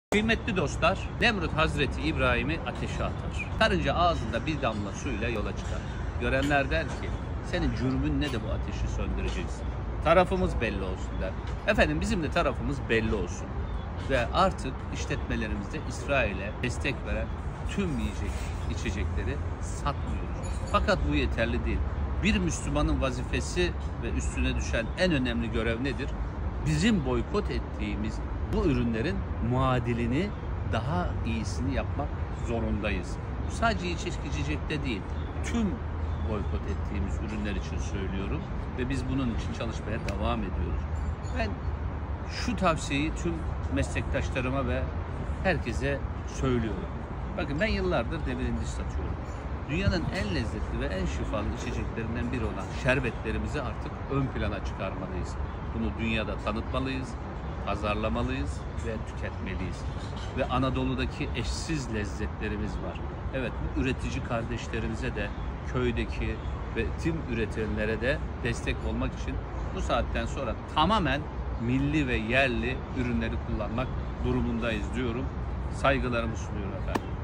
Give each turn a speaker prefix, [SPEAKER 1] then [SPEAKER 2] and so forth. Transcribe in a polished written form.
[SPEAKER 1] Kıymetli dostlar, Nemrut Hazreti İbrahim'i ateşe atar. Karınca ağzında bir damla suyla yola çıkar. Görenler der ki, senin cürmün ne de bu ateşi söndüreceksin. Tarafımız belli olsun der. Efendim bizim de tarafımız belli olsun. Ve artık işletmelerimizde İsrail'e destek veren tüm yiyecek, içecekleri satmıyoruz. Fakat bu yeterli değil. Bir Müslümanın vazifesi ve üstüne düşen en önemli görev nedir? Bizim boykot ettiğimiz bu ürünlerin muadilini, daha iyisini yapmak zorundayız. Bu sadece içecekte değil, tüm boykot ettiğimiz ürünler için söylüyorum ve biz bunun için çalışmaya devam ediyoruz. Ben şu tavsiyeyi tüm meslektaşlarıma ve herkese söylüyorum. Bakın ben yıllardır demirindi satıyorum. Dünyanın en lezzetli ve en şifalı içeceklerinden biri olan şerbetlerimizi artık ön plana çıkarmalıyız. Bunu dünyada tanıtmalıyız, pazarlamalıyız ve tüketmeliyiz. Ve Anadolu'daki eşsiz lezzetlerimiz var. Evet, bu üretici kardeşlerimize de, köydeki ve tüm üretenlere de destek olmak için bu saatten sonra tamamen milli ve yerli ürünleri kullanmak durumundayız diyorum. Saygılarımı sunuyorum efendim.